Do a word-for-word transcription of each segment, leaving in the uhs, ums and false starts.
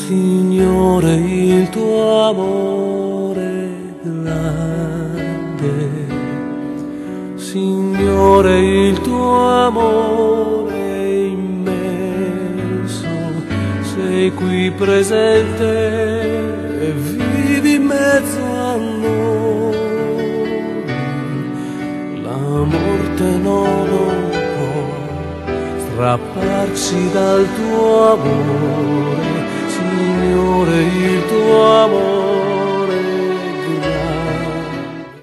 Signore, il tuo amore grande, Signore, il tuo amore immenso, sei qui presente e vivi in mezzo a noi. La morte non può strapparci dal tuo amore, Signore, il tuo amore grande.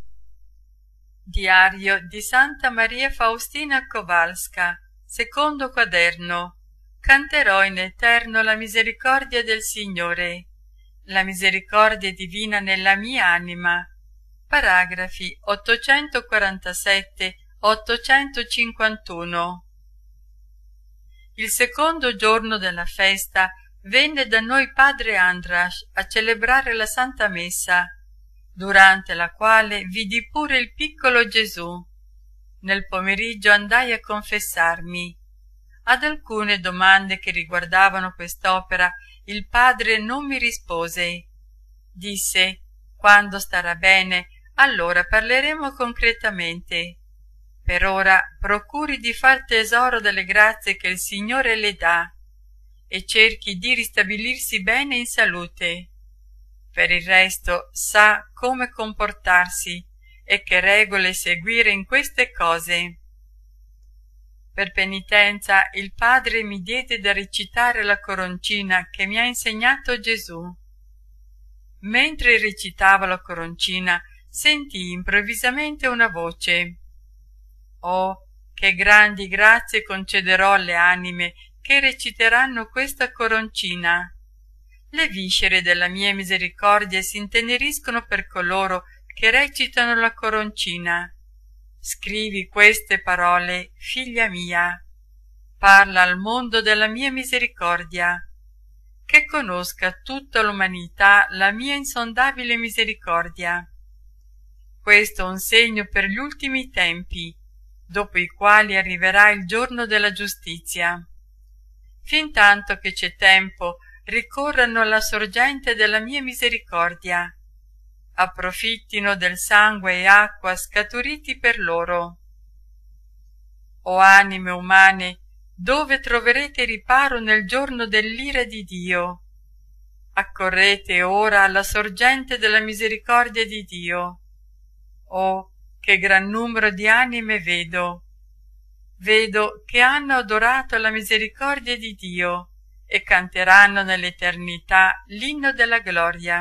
Diario di Santa Maria Faustina Kowalska, secondo quaderno. Canterò in eterno la misericordia del Signore, la misericordia divina nella mia anima. Paragrafi ottocentoquarantasette ottocentocinquantuno. Il secondo giorno della festa venne da noi padre Andras a celebrare la Santa Messa, durante la quale vidi pure il piccolo Gesù. Nel pomeriggio andai a confessarmi. Ad alcune domande che riguardavano quest'opera il padre non mi rispose. Disse: quando starà bene, allora parleremo concretamente. Per ora procuri di far tesoro delle grazie che il Signore le dà e cerchi di ristabilirsi bene in salute. Per il resto sa come comportarsi e che regole seguire in queste cose. Per penitenza il padre mi diede da recitare la coroncina che mi ha insegnato Gesù. Mentre recitavo la coroncina sentii improvvisamente una voce: «Oh, che grandi grazie concederò alle anime che reciteranno questa coroncina! Le viscere della mia misericordia si inteneriscono per coloro che recitano la coroncina. Scrivi queste parole, figlia mia. Parla al mondo della mia misericordia. Che conosca tutta l'umanità la mia insondabile misericordia. Questo è un segno per gli ultimi tempi, dopo i quali arriverà il giorno della giustizia. Fintanto che c'è tempo, ricorrano alla sorgente della mia misericordia, approfittino del sangue e acqua scaturiti per loro. O anime umane, dove troverete riparo nel giorno dell'ira di Dio? Accorrete ora alla sorgente della misericordia di Dio. Oh, che gran numero di anime vedo! Vedo che hanno adorato la misericordia di Dio e canteranno nell'eternità l'inno della gloria.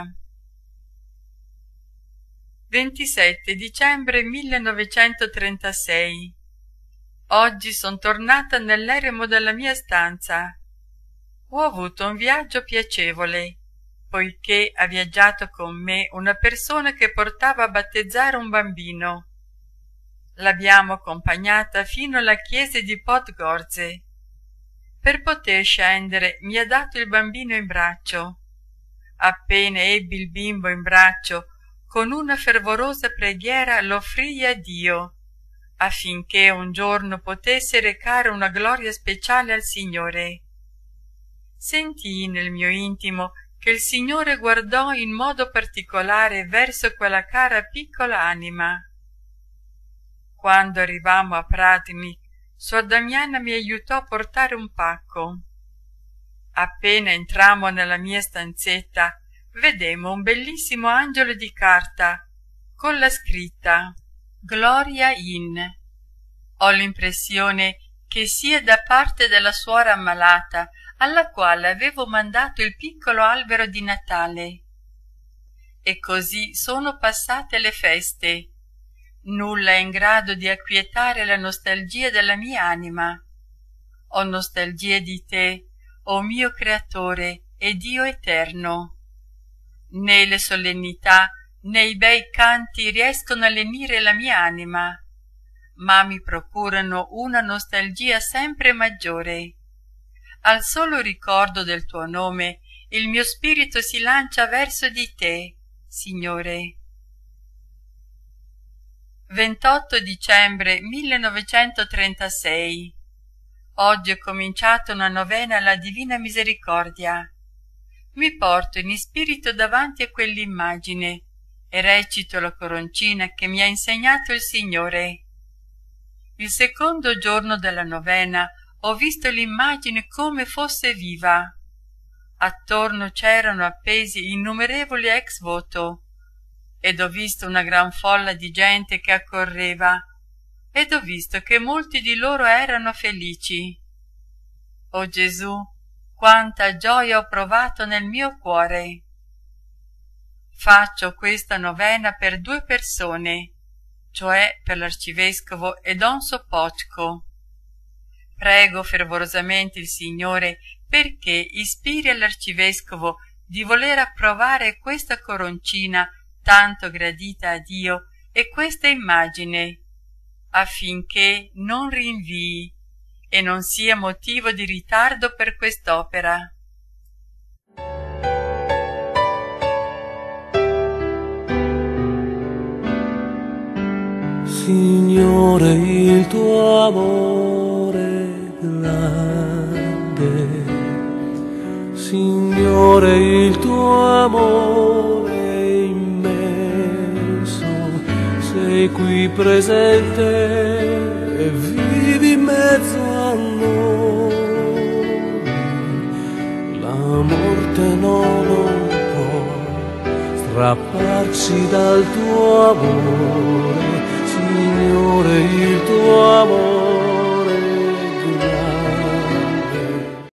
ventisette dicembre millenovecentotrentasei. Oggi son tornata nell'eremo della mia stanza. Ho avuto un viaggio piacevole, poiché ha viaggiato con me una persona che portava a battezzare un bambino. L'abbiamo accompagnata fino alla chiesa di Podgorze. Per poter scendere mi ha dato il bambino in braccio. Appena ebbi il bimbo in braccio, con una fervorosa preghiera lo offrii a Dio, affinché un giorno potesse recare una gloria speciale al Signore. Sentii nel mio intimo che il Signore guardò in modo particolare verso quella cara piccola anima. Quando arrivammo a Pratimi, Suor Damiana mi aiutò a portare un pacco. Appena entrammo nella mia stanzetta, vedemmo un bellissimo angelo di carta, con la scritta Gloria in. Ho l'impressione che sia da parte della suora ammalata, alla quale avevo mandato il piccolo albero di Natale. E così sono passate le feste. Nulla è in grado di acquietare la nostalgia della mia anima. Ho nostalgia di te, o mio Creatore e Dio eterno. Né le solennità né i bei canti riescono a lenire la mia anima, ma mi procurano una nostalgia sempre maggiore. Al solo ricordo del tuo nome il mio spirito si lancia verso di te, Signore. ventotto dicembre millenovecentotrentasei. Oggi ho cominciato una novena alla Divina Misericordia. mi porto in spirito davanti a quell'immagine e recito la coroncina che mi ha insegnato il Signore. Il secondo giorno della novena ho visto l'immagine come fosse viva. Attorno c'erano appesi innumerevoli ex voto ed ho visto una gran folla di gente che accorreva ed ho visto che molti di loro erano felici. O Gesù, quanta gioia ho provato nel mio cuore! Faccio questa novena per due persone, cioè per l'arcivescovo e don Sopocco. Prego fervorosamente il Signore perché ispiri all'arcivescovo di voler approvare questa coroncina tanto gradita a Dio e questa immagine, affinché non rinvii e non sia motivo di ritardo per quest'opera. Signore, il tuo amore grande, Signore, il tuo amore immenso, sei qui presente e vivi in mezzo a noi. La morte non può strapparci dal tuo amore, Signore, il tuo amore